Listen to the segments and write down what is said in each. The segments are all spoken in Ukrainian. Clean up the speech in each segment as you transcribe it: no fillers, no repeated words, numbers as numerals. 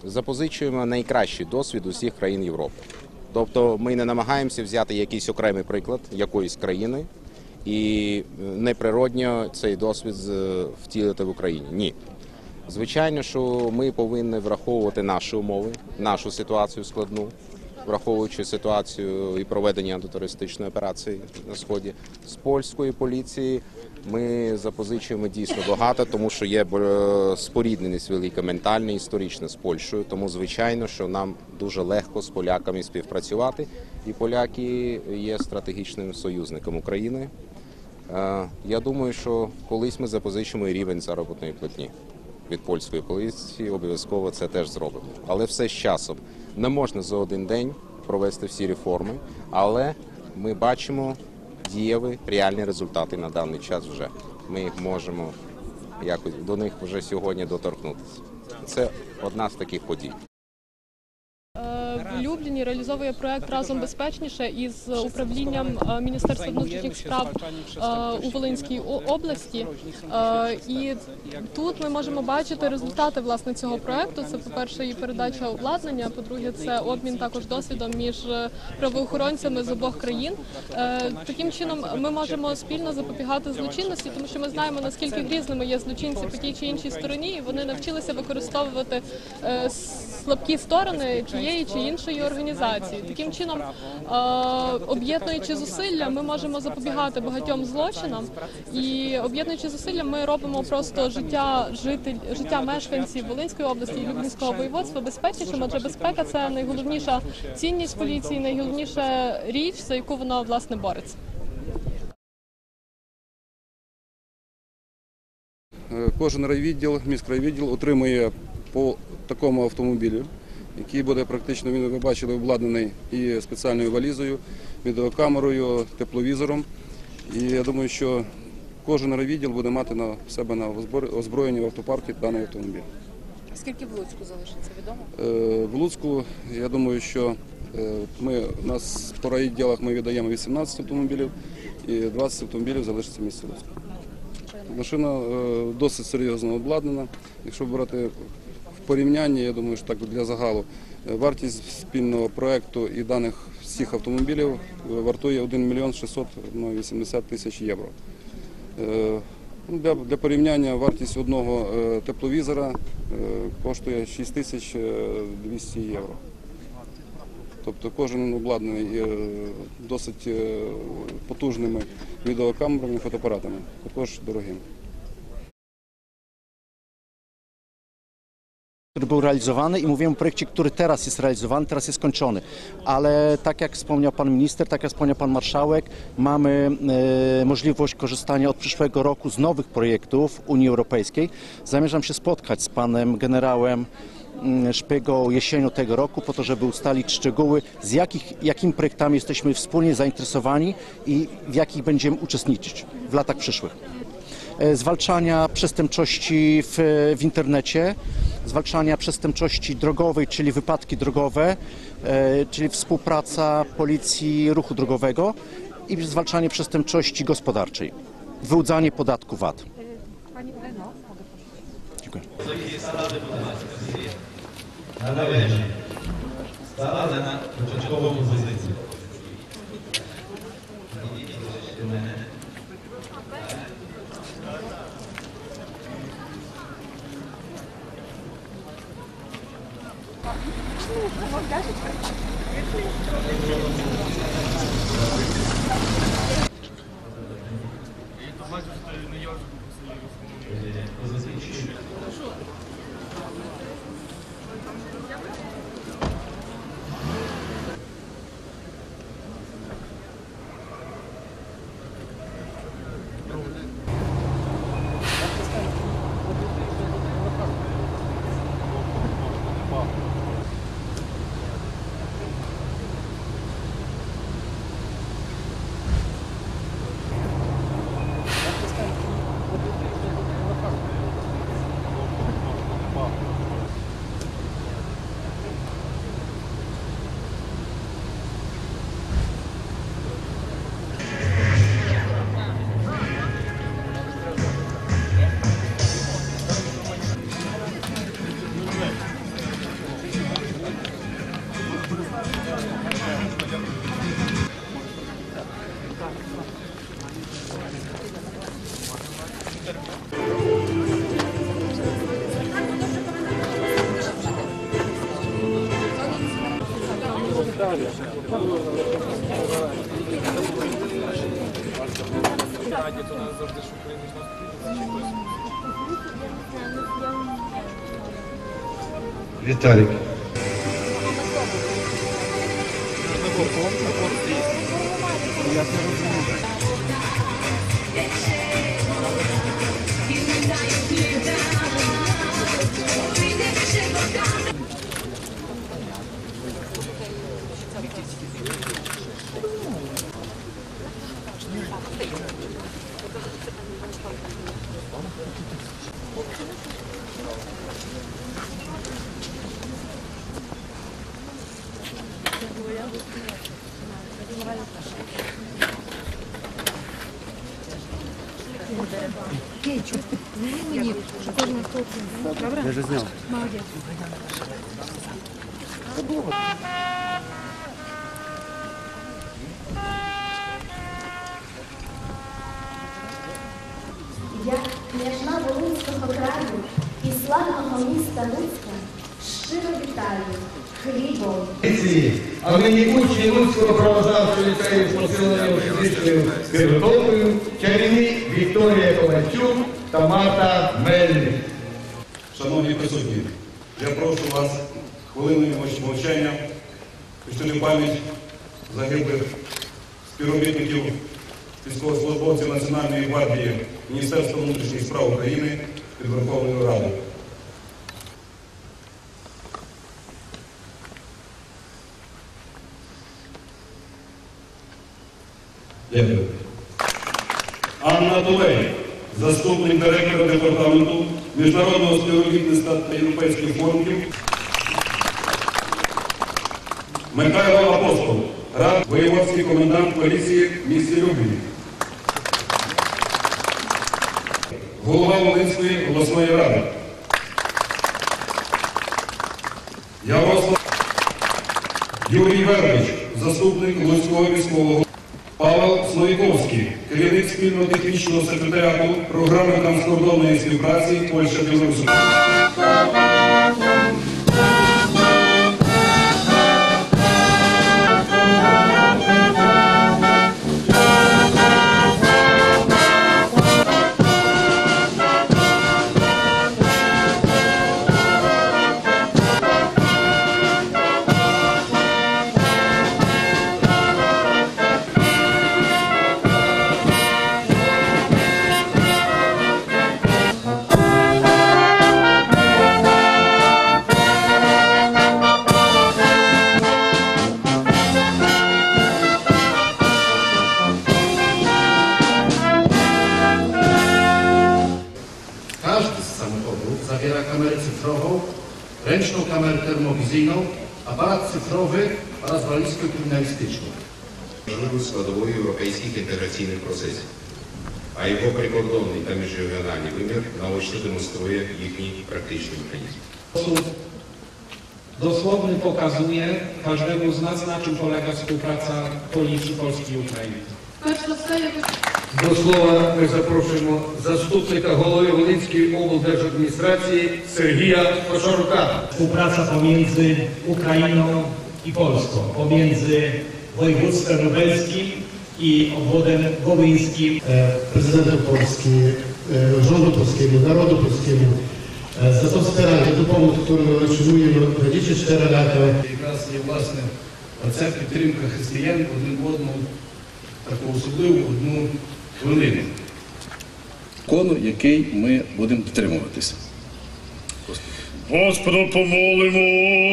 запозичуємо найкращий досвід усіх країн Європи. Тобто ми не намагаємося взяти якийсь окремий приклад якоїсь країни і неприродньо цей досвід втілити в Україні. Ні. Звичайно, що ми повинні враховувати наші умови, нашу ситуацію складну, враховуючи ситуацію і проведення антитерористичної операції на Сході. З польської поліції ми запозичуємо дійсно багато, тому що є спорідненість велика ментальна, історична з Польщею. Тому, звичайно, що нам дуже легко з поляками співпрацювати. І поляки є стратегічним союзником України. Я думаю, що колись ми запозичимо і рівень заробітної платні від польської поліції, обов'язково це теж зробимо. Але все з часом. Не можна за один день провести всі реформи, але ми бачимо дієві, реальні результати на даний час вже. Ми їх можемо якось до них вже сьогодні доторкнутися. Це одна з таких подій. В Любліні реалізовує проект «Разом безпечніше» із управлінням Міністерства внутрішніх справ у Волинській області. І тут ми можемо бачити результати власне цього проекту. Це, по-перше, і передача обладнання, по-друге, це обмін також досвідом між правоохоронцями з обох країн. Таким чином ми можемо спільно запобігати злочинності, тому що ми знаємо, наскільки грізними є злочинці по тій чи іншій стороні, і вони навчилися використовувати слабкі сторони тієї чи іншої організації. Таким чином, об'єднуючи зусилля, ми можемо запобігати багатьом злочинам, і об'єднуючи зусилля, ми робимо просто життя мешканців Волинської області і Люблінського воєводства безпечнішим, адже безпека – це найголовніша цінність поліції, найголовніша річ, за яку вона, власне, бореться. Кожен райвідділ, міськрайвідділ отримує по такому автомобілю, який буде практично, ви бачили, обладнаний і спеціальною валізою, відеокамерою, тепловізором. І я думаю, що кожен райвідділ буде мати на себе на озброєнні в автопарку даний автомобіль. Скільки в Луцьку залишиться, відомо? В Луцьку, я думаю, що у нас по райвідділах ми віддаємо 18 автомобілів і 20 автомобілів залишиться в місті Луцьку. Машина досить серйозно обладнана. Якщо брати в порівнянні, я думаю, що так для загалу, вартість спільного проєкту і даних всіх автомобілів вартує 1 мільйон 680 тисяч євро. Для порівняння вартість одного тепловізора коштує 6200 євро. Тобто кожен обладнаний досить потужними відеокамерами, фотоапаратами, також дорогим. Który był realizowany i mówiłem o projekcie, który teraz jest realizowany, teraz jest skończony. Ale tak jak wspomniał Pan Minister, tak jak wspomniał Pan Marszałek, mamy możliwość korzystania od przyszłego roku z nowych projektów Unii Europejskiej. Zamierzam się spotkać z Panem Generałem Szpygą jesienią tego roku po to, żeby ustalić szczegóły, jakimi projektami jesteśmy wspólnie zainteresowani i w jakich będziemy uczestniczyć w latach przyszłych. Zwalczania przestępczości w internecie, zwalczania przestępczości drogowej, czyli wypadki drogowe, czyli współpraca policji ruchu drogowego i zwalczanie przestępczości gospodarczej, wyłudzanie podatku VAT. Dziękuję. Należy ставати на початкову позицію. Віталік. Я, княжна Волинського краю і славного міста Луцька, щиро вітаю хлібом. А нині учні Луцького православного ліцею з посиленою фізичною підготовкою чарівні Вікторія Ковальчук та Марта Мельник. Шановні присутні, я прошу вас хвилиною мовчання вшити пам'ять загиблих співробітників військовослужбовців Національної гвардії Міністерства внутрішніх справ України під Верховною Радою. Дякую. Анна Тулей, заступник директора Департаменту міжнародного співробітництва та європейських фондів. Михайло Апостол, воєводський комендант поліції в місті Любліні. Голова Волинської обласної ради. Ярослав Юрій Вербич, заступник Луцького міського. Павел Слоїковський, керівник спільно-технічного секретаріату програми транскордонної співпраці Польща-Білорусь. Każdy z samochodów zawiera kamerę cyfrową, ręczną kamerę termowizyjną, aparat cyfrowy oraz walizkę kryminalistyczną. Важливою складовою європейських інтеграційних процесів, а його прикордонний та міжрегіональний вимір наочно демонструє їхній практичний механізм. Dosłowny pokazuje każdemu z nas, na czym polega współpraca Policji Polski i Ukrainy. До слова ми запрошуємо заступника голови Волинської облдержадміністрації Сергія Кошарука. Współpraca pomiędzy Ukrainą i Polską, pomiędzy województwem lubelskim i obwodem wołyńskim. Prezydentom Polski, rządu polskiego, narodu polskiego za to wspieranie, za pomoc, którą otrzymujemy 24 lata. Якраз є, власне, оця підтримка християн один одному таку особливу одну хвилину. Закону, який ми будемо дотримуватися. Господу помолимо.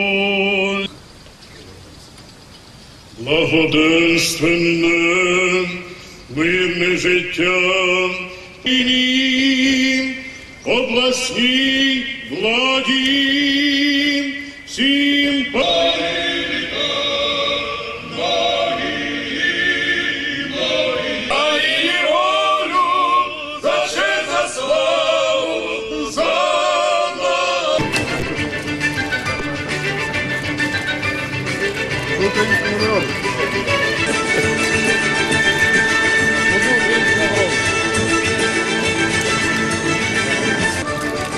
Благоденственне, мирне життя і ні, обласній владі, всім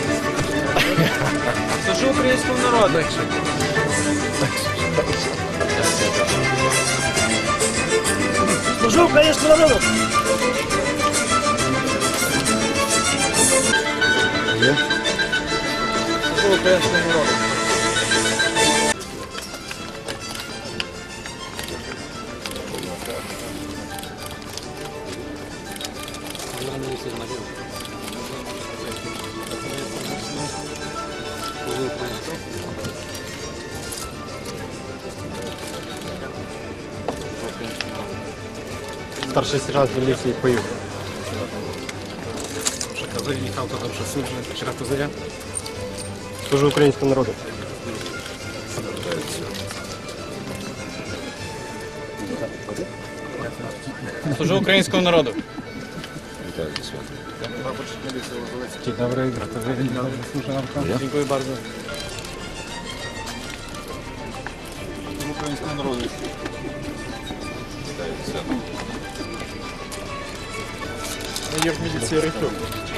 Служу українському народу. Служу українському народу! Служу українському народу! Старший сержант міліції поїв. Przekazuję Michał, to dobrze służy. Gratuluję. Служу українському народу. Служу українському народу. Вітаю зі святом. Dzień dobry, gratuluję. Dobrze służę nam. Dziękuję bardzo. Służu ukraińskiemu narodu. Вітаю зі святом. Я в міліції Рихлюк.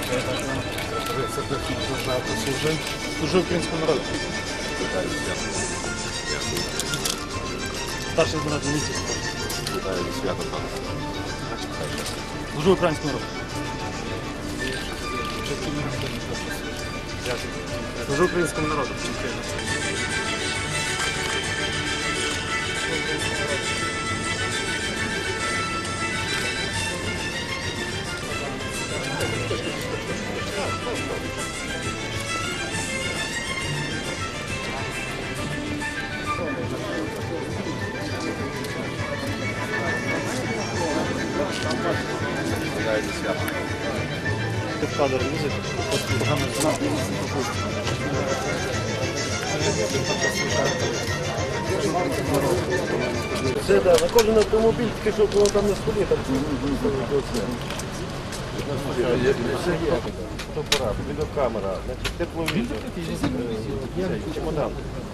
Служу українському народу. Вітаю зі святом. Старший лейтенант міліції. Вітаю зі святом, пане. Служу українському народу. Служу українському народу. Вітаю зі святом. Кадр музики. Це так, на кожен автомобіль, тільки що було там на столі, там фотоапарат, відеокамера, тепловізор, чемодан.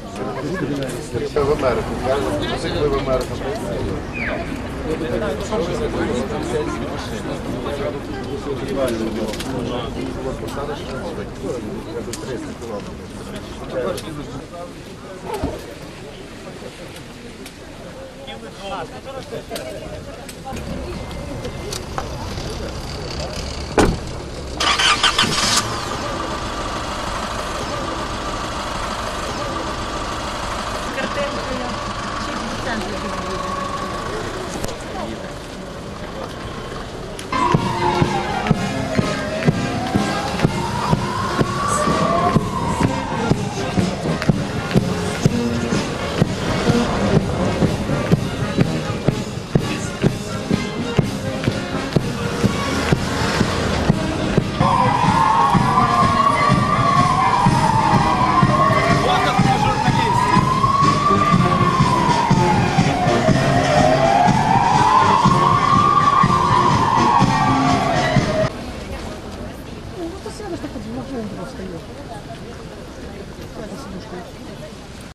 В Америку, в Америку. Картинкою, чи в центрі буде.